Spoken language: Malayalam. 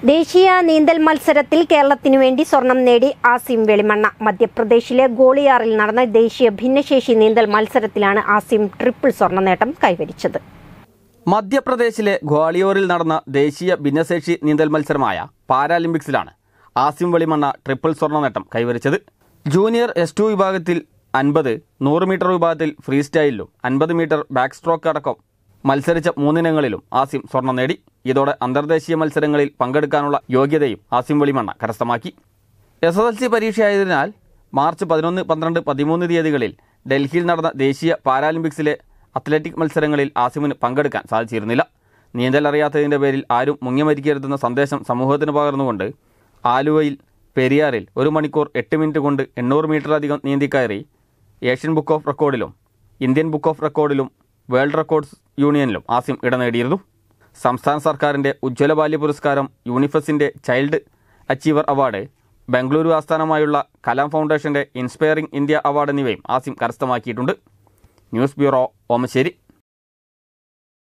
ദേശീയ നീന്തൽ മത്സരത്തിൽ കേരളത്തിനു വേണ്ടി സ്വർണം നേടി ആസിം വെളിമണ്ണ. മധ്യപ്രദേശിലെ ഗോളിയാറിൽ നടന്ന ദേശീയ ഭിന്നശേഷി നീന്തൽ മത്സരത്തിലാണ് ആസിം ട്രിപ്പിൾ സ്വർണ്ണ നേട്ടം കൈവരിച്ചത്. മധ്യപ്രദേശിലെ ഗ്വാളിയോറിൽ നടന്ന ദേശീയ ഭിന്നശേഷി നീന്തൽ മത്സരമായ പാരാലിമ്പിക്സിലാണ് ആസിം വെളിമണ്ണ ട്രിപ്പിൾ സ്വർണ്ണ നേട്ടം കൈവരിച്ചത്. ജൂനിയർ S2 വിഭാഗത്തിൽ 50, 100 മീറ്റർ വിഭാഗത്തിൽ ഫ്രീ സ്റ്റൈലിലും 50 മീറ്റർ ബാക്ക് സ്ട്രോക്ക് അടക്കം മത്സരിച്ച 3 ഇനങ്ങളിലും ആസിം സ്വർണം നേടി. ഇതോടെ അന്തർദേശീയ മത്സരങ്ങളിൽ പങ്കെടുക്കാനുള്ള യോഗ്യതയും ആസിം വെളിമണ്ണ കരസ്ഥമാക്കി. SSLC പരീക്ഷയായതിനാൽ മാർച്ച് 11, 12, 13 തീയതികളിൽ ഡൽഹിയിൽ നടന്ന ദേശീയ പാരാലിമ്പിക്സിലെ അത്ലറ്റിക് മത്സരങ്ങളിൽ ആസിമിന് പങ്കെടുക്കാൻ സാധിച്ചിരുന്നില്ല. നീന്തൽ അറിയാത്തതിൻ്റെ പേരിൽ ആരും മുങ്ങിമരിക്കരുതെന്ന സന്ദേശം സമൂഹത്തിന് പകർന്നുകൊണ്ട് ആലുവയിൽ പെരിയാറിൽ 1 മണിക്കൂർ 8 മിനിറ്റ് കൊണ്ട് 800 മീറ്ററിലധികം നീന്തിക്കയറി ഏഷ്യൻ ബുക്ക് ഓഫ് റെക്കോർഡിലും ഇന്ത്യൻ ബുക്ക് ഓഫ് റെക്കോർഡിലും വേൾഡ് റെക്കോർഡ്സ് യൂണിയനിലും ആസിം ഇടം നേടിയിരുന്നു. സംസ്ഥാന സർക്കാരിൻ്റെ ഉജ്ജ്വല ബാല്യ പുരസ്കാരം, യൂണിഫെസിൻ്റെ ചൈൽഡ് അച്ചീവർ അവാർഡ്, ബംഗളൂരു ആസ്ഥാനമായുള്ള കലാം ഫൗണ്ടേഷൻ്റെ ഇൻസ്പയറിംഗ് ഇന്ത്യ അവാർഡ് എന്നിവയും ആസിം കരസ്ഥമാക്കിയിട്ടുണ്ട്. News bureau, Omassery.